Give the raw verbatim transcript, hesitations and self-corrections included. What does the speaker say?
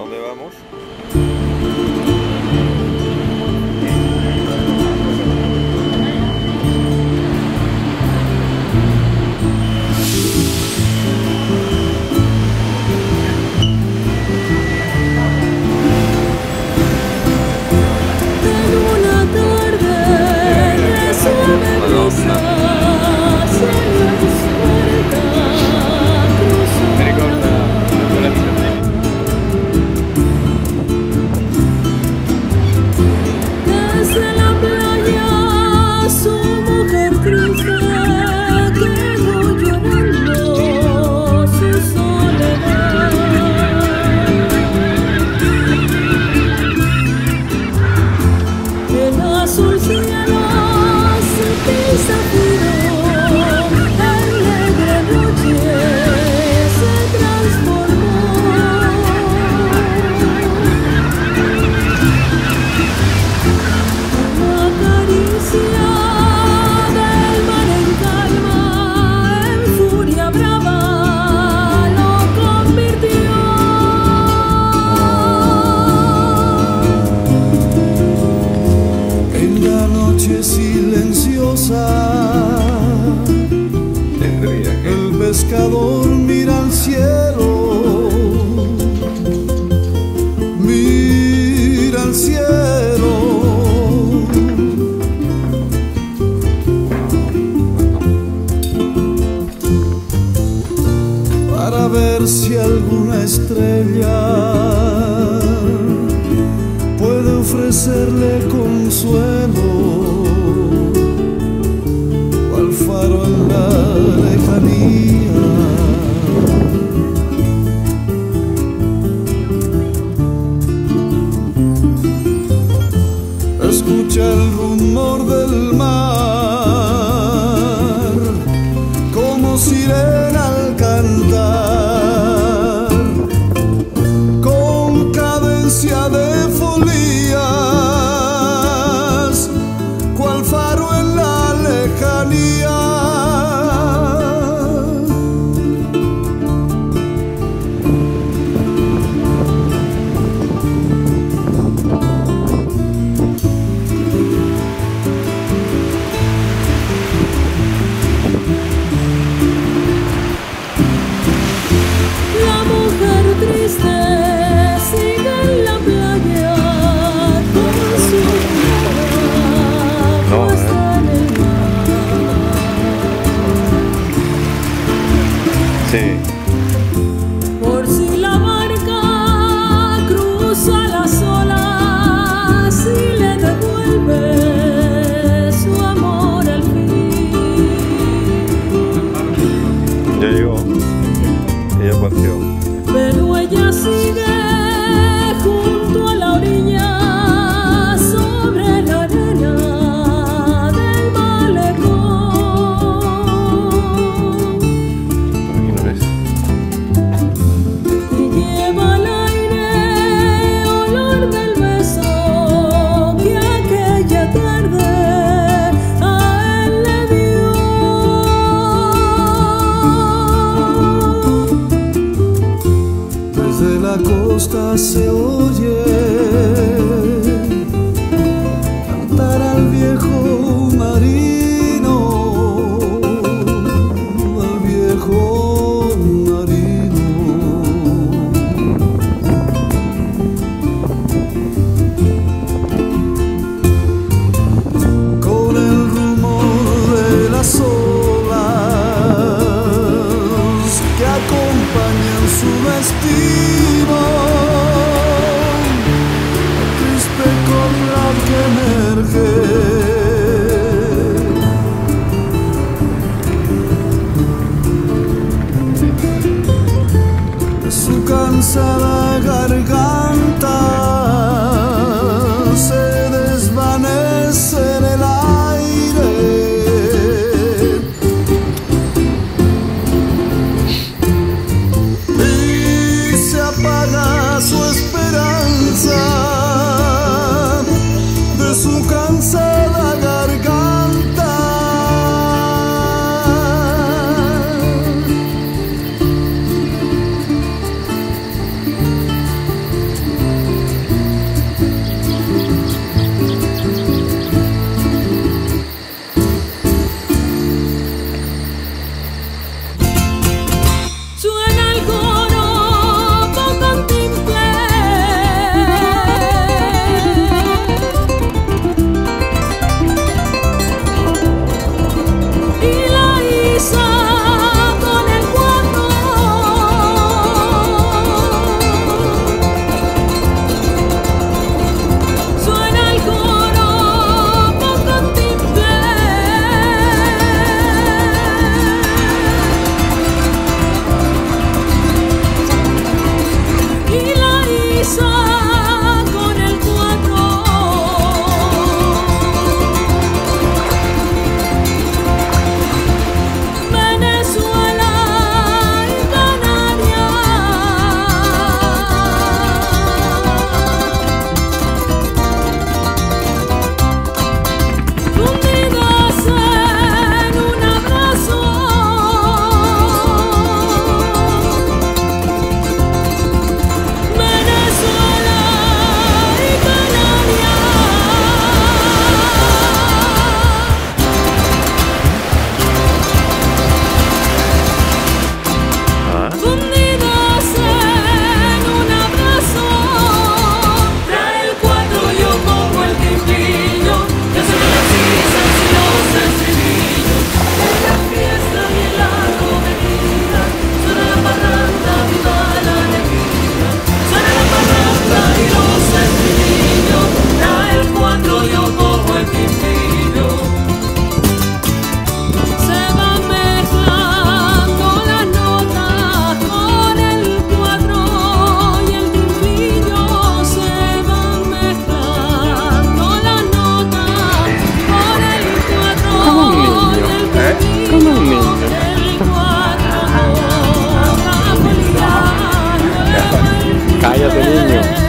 dónde vamos. El pescador mira al cielo, mira al cielo, para ver si alguna estrella puede ofrecerle consuelo. Al faro en la lejanía, escucha el rumor del mar como sirena al cantar, con cadencia de folías, cual faro en la lejanía. La mujer triste sigue en la playa con su mirada puesta en el mar. Sí. Por si la barca cruza las olas y le devuelve su amor al fin. Ya llegó. Ella partió. Pero ella sigue junto a la orilla, sobre la arena del malecón, Aquí no ves. y lleva al aire olor del beso que aquella tarde a él le dio. Desde la costa se oye cantar al viejo marino, al viejo marino. Con el rumor de las olas que acompañan su destino, triste copla que emerge de su cansada garganta, se desvanece en el aire. Apaga su esperanza de su cansada garganta. Cállate, niño.